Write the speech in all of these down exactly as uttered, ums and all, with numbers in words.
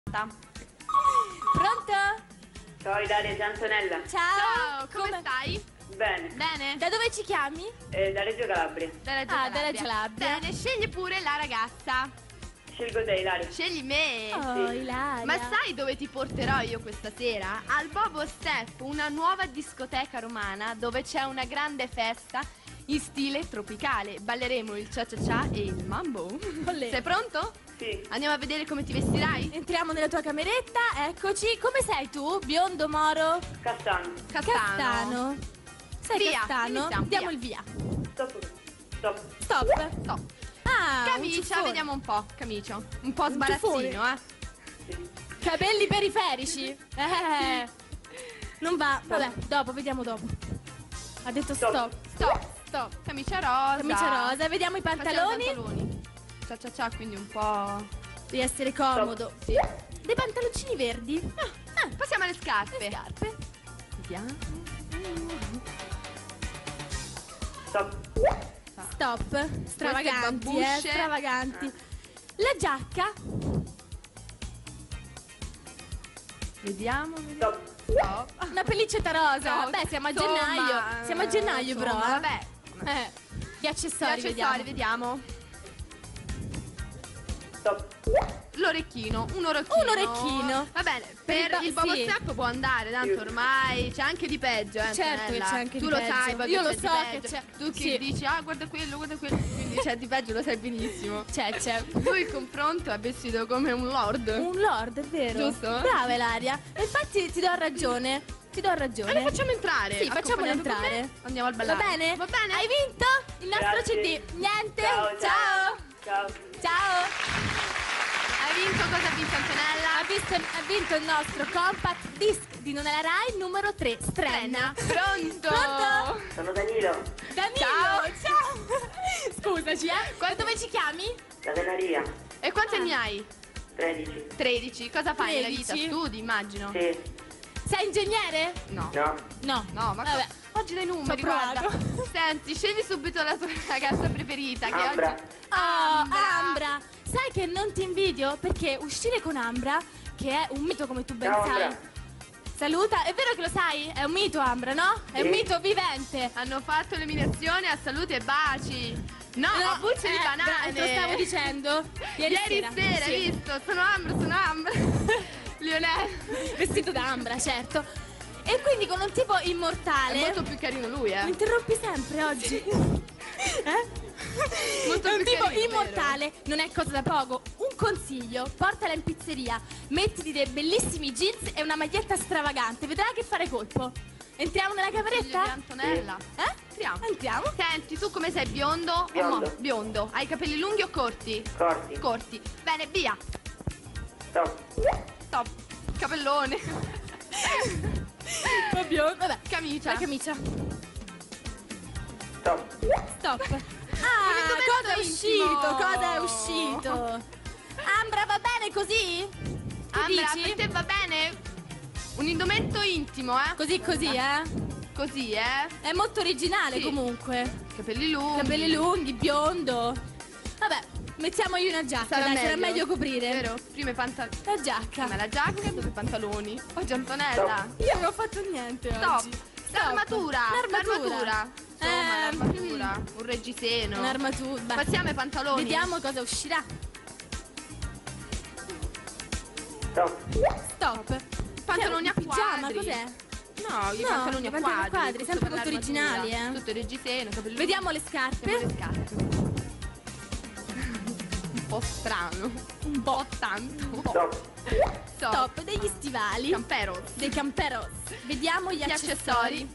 Pronto? Ciao Ilaria, sei Antonella. Ciao, Ciao, come, come stai? Bene. Bene? Da dove ci chiami? Eh, da Reggio Calabria. Da Reggio Ah, Calabria. da Reggio Calabria. Bene, scegli pure la ragazza. Scelgo te, Ilaria. Scegli me. Oh, Sì. Ilaria. Ma sai dove ti porterò io questa sera? Al Bobo Step, una nuova discoteca romana dove c'è una grande festa in stile tropicale. Balleremo il cia cia cia e il mambo. Olè. Sei pronto? Sì. Andiamo a vedere come ti vestirai? Entriamo nella tua cameretta, eccoci. Come sei tu? Biondo, moro? Castano. Castano. Sei Via, castano? iniziamo, Diamo via. il via. Stop. Stop. Stop. Stop. Ah, un Camicia, ciuffone. vediamo un po'. Camicio. Un po' Un sbarazzino, eh. Sì. Capelli periferici. Eh. Non va. Vabbè, dopo, vediamo dopo. Ha detto Stop. stop. Stop, stop. Camicia rosa. Camicia rosa, vediamo i Facciamo i pantaloni. pantaloni. Cia cia cia, quindi un po'. Devi essere comodo. Sì. Dei pantaloncini verdi. Ah, passiamo alle scarpe. Le scarpe. Vediamo. Stop. Stop. Stravaganti, eh, babusce. stravaganti. La giacca. Vediamo, vediamo. Stop. Stop. Una pellicetta rosa. No, Beh, siamo a insomma, gennaio. Siamo a gennaio, insomma, però. eh. Vabbè. Eh. Gli Gli accessori, accessori, vediamo. vediamo. Stop. L'orecchino, un orecchino. Un orecchino. Va bene, Per per il ba- il Bobo sì. Step può andare, tanto ormai c'è anche di peggio, eh. Certo che Antonella. c'è anche tu di lo peggio. sai, poi Io che lo c'è di so che peggio. c'è. Tu che Sì. dici, ah, guarda quello, guarda quello. Quindi c'è di peggio, lo sai benissimo. C'è, c'è. Tu in confronto è vestito come un lord. Un lord, è vero. Giusto? Brava, Ilaria. E infatti ti do ragione. Ti do ragione. E lo facciamo entrare. Sì, facciamolo accompagnato con entrare. me. Andiamo al Va ballare. bene? Va bene? Hai vinto il nostro Grazie. C D. Niente. Ciao, Ciao. ciao. Ciao. Ciao. Hai vinto, cosa ha vinto Antonella? Ha, visto- ha vinto il nostro compact disc di Non è la Rai numero tre. Strenna. Pronto? Pronto? Sono Danilo. Danilo. Ciao. Ciao. Scusaci, eh. Qua- Dove ci chiami? Da Tenaria. E quanti Ah. anni hai? tredici. tredici. Cosa fai nella vita? tredici. Studi, immagino. Sì. Sei ingegnere? No. No. No. No, ma Vabbè. oggi dai numeri, Ci ho guarda. provato. Senti, scegli subito la tua ragazza preferita che Ambra. oggi Oh, Ambra. Ambra. Sai che non ti invidio perché uscire con Ambra, che è un mito come tu ben Ciao, sai. Ambra. Saluta, è vero che lo sai? È un mito Ambra, no? È un Sì. mito vivente. hanno fatto l'eliminazione a salute e baci. No, a bucce di eh, banane. bra- Te lo stavo dicendo. Ieri, Ieri sera, sì. hai visto? Sono Ambra, sono Ambra. Lionel. Vestito da Ambra, certo. E quindi con un tipo È immortale. molto più carino lui, Mi eh. interrompi sempre oggi. Eh? Molto È un più tipo carino, immortale, non è cosa da poco. Un consiglio, portala in pizzeria, mettiti dei bellissimi jeans e una maglietta stravagante, vedrai che fare colpo. Entriamo nella Figlio cameretta? di Antonella. Eh? Entriamo. Entriamo. Senti, tu come sei, biondo? o Biondo. mo- Biondo. Hai i capelli lunghi o corti? Corti. Corti. Bene, via. Stop. Stop. Capellone. Proprio. Vabbè, Camicia. la camicia. Stop. Stop. Ah, indumento cosa è intimo. uscito? Cosa è uscito? Ambra, va bene così? Tu Ambra, dici? per te va bene? Un indumento intimo, eh? Così così, eh? Così, eh? È molto originale Sì. comunque. Capelli lunghi. Capelli lunghi, biondo. Vabbè, mettiamogli una giacca, dai, sarà meglio coprire. Vero? Prima i pantaloni. La giacca. Prima la giacca, dopo i pantaloni. Oggi Antonella. Io non ho fatto niente Stop. oggi. L'armatura. L'armatura. Insomma, Ehm, l'armatura. Un reggiseno. Un'armatura. Beh, Passiamo ai pantaloni. vediamo cosa uscirà. Stop. Stop. Pantaloni a Che è un pigiama, quadri. cos'è? No, i No, pantaloni i a pantaloni a quadri. quadri, tutto sempre per molto l'armatura. originali, eh. Tutto il reggiseno, capelli Vediamo le Vediamo scarpe. le scarpe. Un po' strano. Un po' tanto. Stop. Stop. Stop, degli stivali. Campero. Dei camperos. Vediamo gli, Gli accessori. accessori.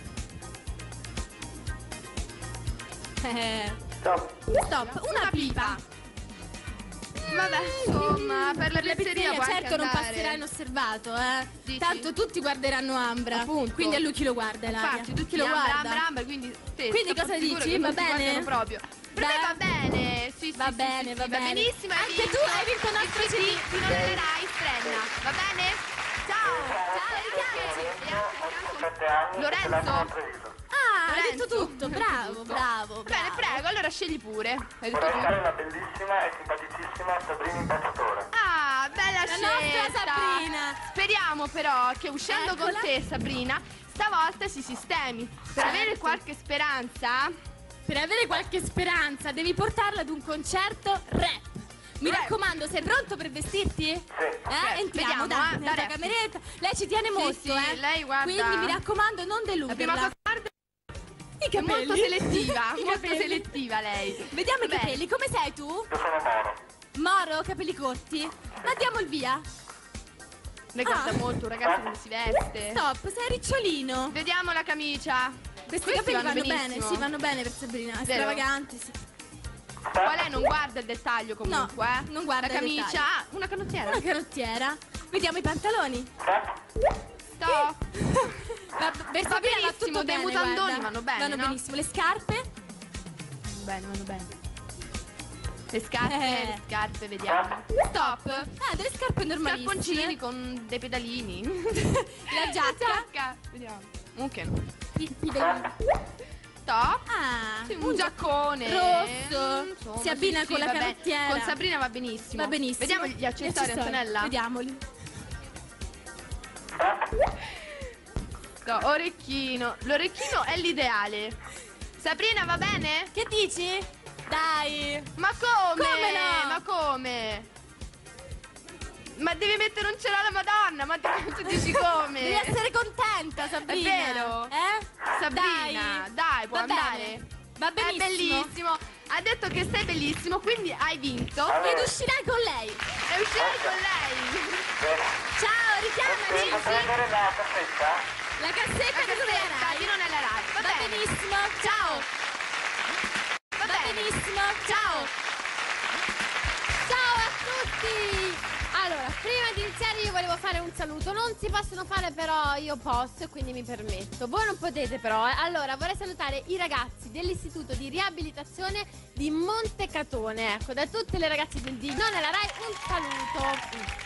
Eh, Stop. Stop, una pipa. Vabbè, insomma, per la Per la pizzeria pizzeria può certo anche non andare. passerà inosservato, eh. Dici? Tanto tutti guarderanno Ambra. Appunto. Quindi è lui chi lo guarda, Ilaria. Infatti, tutti chi lo ambra, guarda. ambra, ambra, quindi te, Quindi sto cosa sicuro dici? che non Va ti bene? guardano proprio. Per me Va- va bene. Sì, sì, Va sì, bene, sì, va sì, bene. benissimo. hai Anche vinto tu hai vinto il nostro il C D. Ti non allerai, Strenna. Va bene? Ciao. Ciao, richiamaci. E anche Lorenzo. Ah, hai Lorenzo. detto tutto. Bravo, bravo, bravo. Bene, prego, allora scegli pure. Hai detto Vorrei tu. fare la bellissima e simpaticissima Sabrina Impacciatore. Ah, bella La scelta. nostra Sabrina. Speriamo però che uscendo Eccola. con te, Sabrina, stavolta si sistemi. Per Certo. avere qualche speranza, Per avere qualche speranza devi portarla ad un concerto rap. Mi Rap. raccomando, sei pronto per vestirti? Eh? Entriamo, vediamo, dai, eh, nella da tua rap. cameretta. Lei ci tiene Sì, molto, sì, eh. lei guarda- Quindi mi raccomando, non la prima deluderla. cosa guarda I è capelli. molto selettiva, I molto capelli. selettiva lei. Vediamo i Vabbè. capelli, come sei tu? Io sono Moro. Moro, capelli corti? Ma diamo il via. Lei guarda Ah. molto un ragazzo come si veste. Stop, sei ricciolino. Vediamo la camicia. Questi, Questi capelli vanno, bene, benissimo. sì, vanno bene per Sabrina. Vero? Stravagante, sì. Qua lei non guarda il dettaglio comunque. No, eh. non guarda la il camicia. dettaglio. Ah, una canottiera. Una carottiera. Vediamo i pantaloni. Stop. Va, per Va Sabrina va benissimo, tutto dei bene, mutandoni guarda. vanno bene, Vanno no? benissimo. Le scarpe? Bene, vanno bene. Le scarpe, Eh. le scarpe, vediamo. Stop. Ah, delle scarpe normalissime. Scarponcini con dei pedalini. La giacca? giacca. Vediamo. Ok, no. I, i pedalini. Stop. Ah, Sì, un giaccone rosso. Mm, insomma, Si abbina sì, con sì, la va bene. canottiera. Con Sabrina va benissimo. Va benissimo. Vediamo gli accessori, Antonella. Vediamoli. No, orecchino. L'orecchino è l'ideale. Sabrina, va bene? Che dici? Dai. Ma come? Come no? Ma come? Ma devi mettere un cielo alla Madonna, ma tu tu dici come? Devi essere contenta, Sabrina. È vero? Eh? Sabrina, dai, può Va andare. bene. Va benissimo. È bellissimo. Ha detto che sei bellissimo, quindi hai vinto. Ed uscirai con lei. E uscirai con lei. Ciao, richiamaci. Posso prendere la cassetta? La cassetta La che dove cassetta erai? di non è la Rai. Va, Va bene. benissimo. Ciao. Va, Va bene. benissimo. Ciao. Ciao a tutti! Allora, prima di iniziare io volevo fare un saluto. Non si possono fare però, io posso e quindi mi permetto. Voi non potete però. eh. Allora, vorrei salutare i ragazzi dell'Istituto di Riabilitazione di Montecatone. Ecco, da tutte le ragazze del D. Non è la Rai, un saluto.